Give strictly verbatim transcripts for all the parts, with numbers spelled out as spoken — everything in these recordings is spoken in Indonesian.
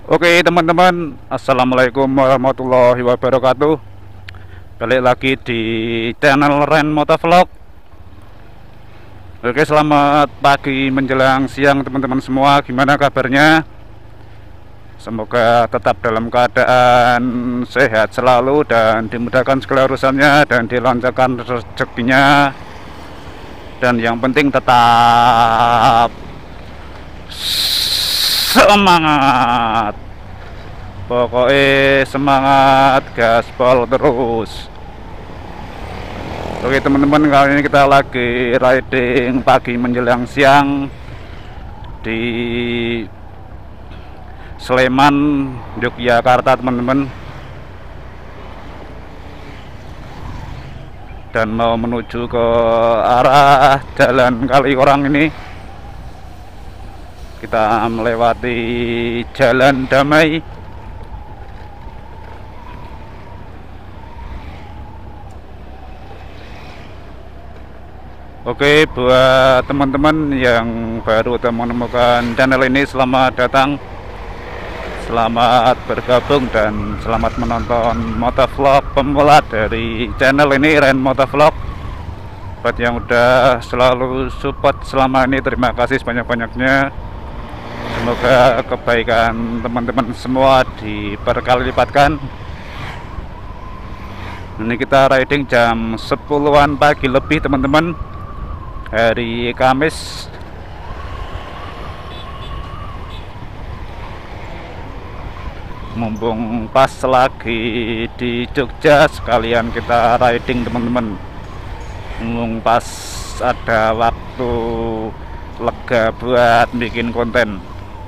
Oke teman-teman, assalamualaikum warahmatullahi wabarakatuh. Balik lagi di channel Ren Motovlog. Oke, selamat pagi menjelang siang teman-teman semua. Gimana kabarnya? Semoga tetap dalam keadaan sehat selalu dan dimudahkan segala urusannya dan dilancarkan rezekinya. Dan yang penting tetap semangat, pokoknya semangat, gaspol terus. Oke teman-teman, kali ini kita lagi riding pagi menjelang siang di Sleman, Yogyakarta teman-teman, dan mau menuju ke arah Jalan Kaliurang. Ini kita melewati Jalan Damai. Oke, buat teman-teman yang baru menemukan channel ini, selamat datang, selamat bergabung, dan selamat menonton motovlog pemula dari channel ini, Ren Motovlog. Buat yang udah selalu support selama ini, terima kasih sebanyak-banyaknya. Semoga kebaikan teman-teman semua diberkali lipatkan. Ini kita riding jam sepuluhan pagi lebih teman-teman, hari Kamis. Mumpung pas lagi di Jogja, sekalian kita riding teman-teman. Mumpung pas ada waktu lega buat bikin konten,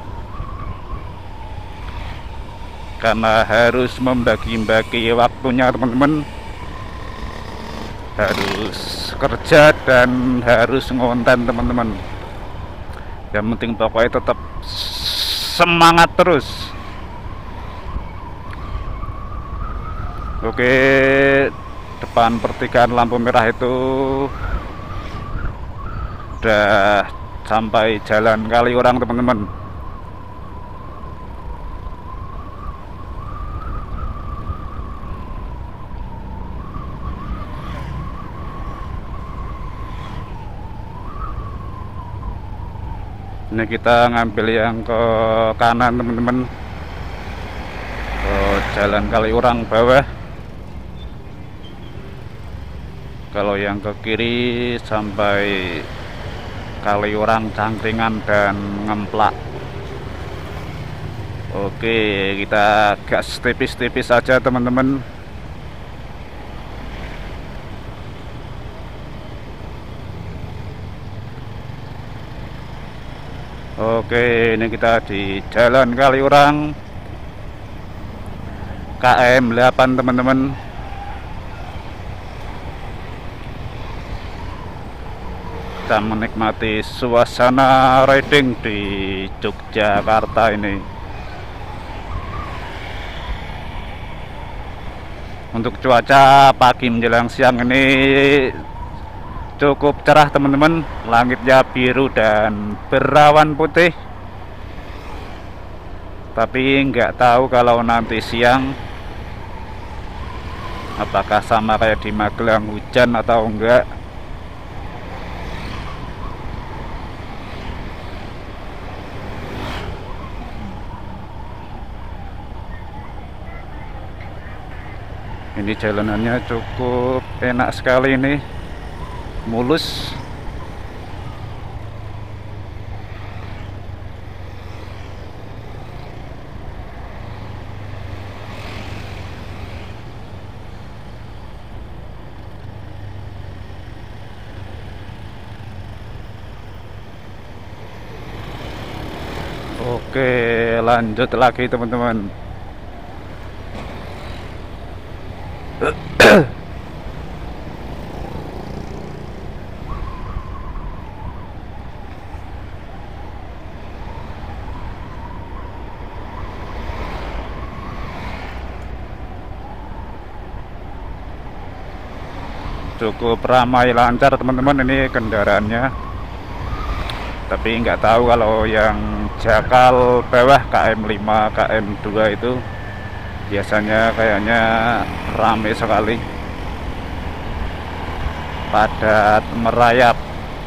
karena harus membagi-bagi waktunya teman-teman, harus kerja dan harus ngonten teman-teman. Yang penting pokoknya tetap semangat terus. Oke, depan pertigaan lampu merah itu udah sampai Jalan Kaliurang teman-teman. Ini kita ngambil yang ke kanan teman-teman, ke Jalan Kaliurang bawah. Kalau yang ke kiri sampai Kaliurang, Cangkringan, dan Ngemplak. Oke, kita gas tipis-tipis saja teman-teman. Oke, ini kita di Jalan Kaliurang, K M delapan teman-teman. Kita menikmati suasana riding di Yogyakarta ini. Untuk cuaca pagi menjelang siang ini cukup cerah teman-teman, langitnya biru dan berawan putih. Tapi nggak tahu kalau nanti siang apakah sama kayak di Magelang, hujan atau enggak. Ini jalanannya cukup enak sekali, ini mulus. Oke, lanjut lagi teman-teman. Cukup ramai lancar teman-teman ini kendaraannya, tapi nggak tahu kalau yang Jakal bawah K M lima, K M dua itu biasanya kayaknya rame sekali, padat merayap.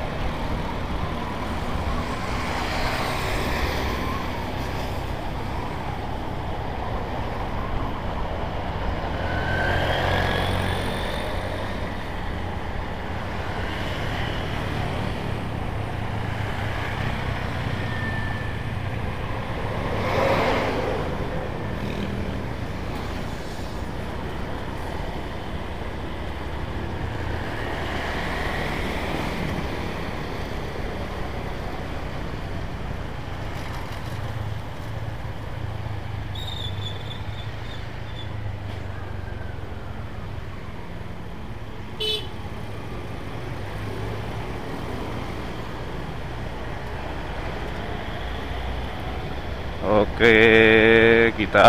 Oke, kita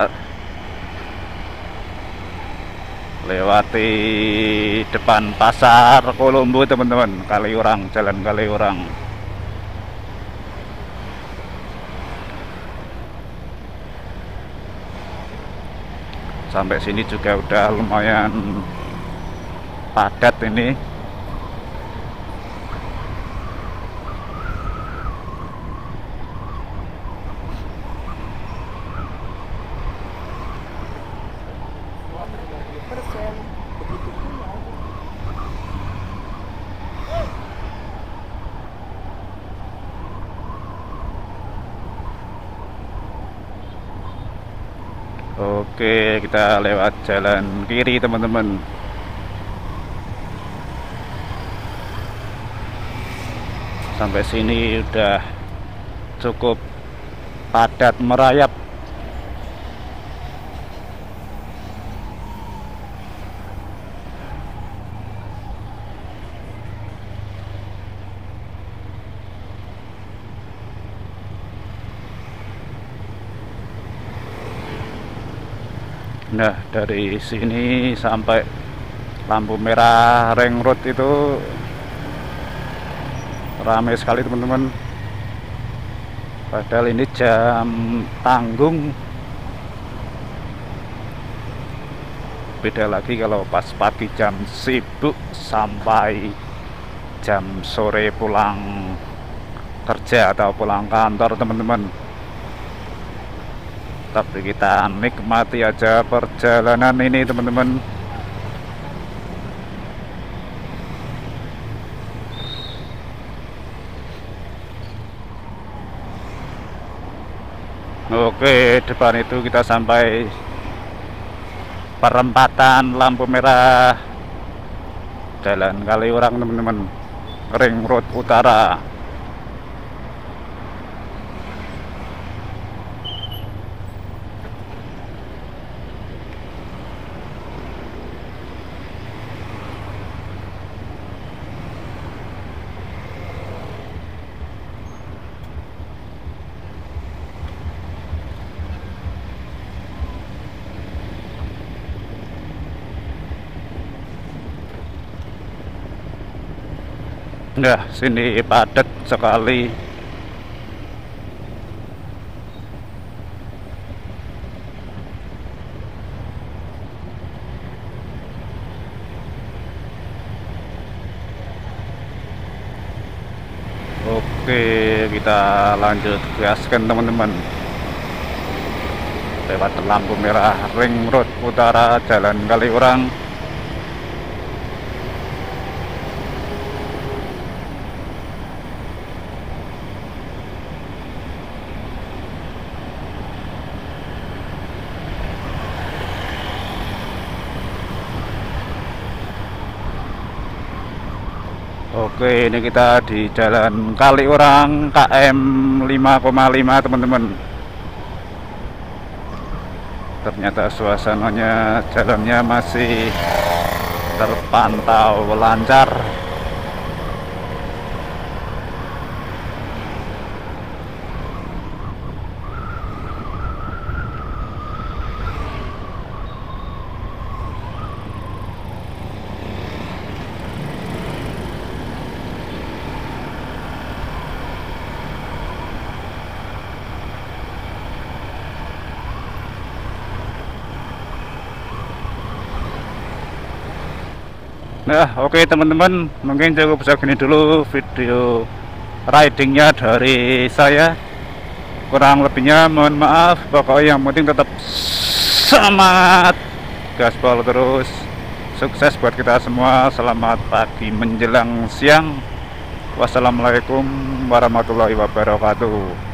lewati depan pasar Kolombo teman-teman, Kaliurang, Jalan Kaliurang. Sampai sini juga udah lumayan padat ini. Oke, kita lewat jalan kiri teman-teman. Sampai sini udah cukup padat merayap. Nah, dari sini sampai lampu merah Ring Road itu ramai sekali teman-teman. Padahal ini jam tanggung. Beda lagi kalau pas pagi jam sibuk sampai jam sore pulang kerja atau pulang kantor teman-teman. Tapi kita nikmati aja perjalanan ini teman-teman. Oke, depan itu kita sampai perempatan lampu merah Jalan Kaliurang teman-teman, Ring Road Utara. Nah, sini padat sekali. Oke, kita lanjut gaskan teman-teman. Lewat lampu merah Ring Road Utara, Jalan Kaliurang. Oke, ini kita di Jalan Kaliurang K M lima koma lima teman-teman. Ternyata suasananya, jalannya masih terpantau lancar. Nah, oke teman-teman, mungkin cukup segini dulu video ridingnya dari saya. Kurang lebihnya mohon maaf. Pokoknya yang penting tetap semangat, gaspol terus. Sukses buat kita semua. Selamat pagi menjelang siang. Wassalamualaikum warahmatullahi wabarakatuh.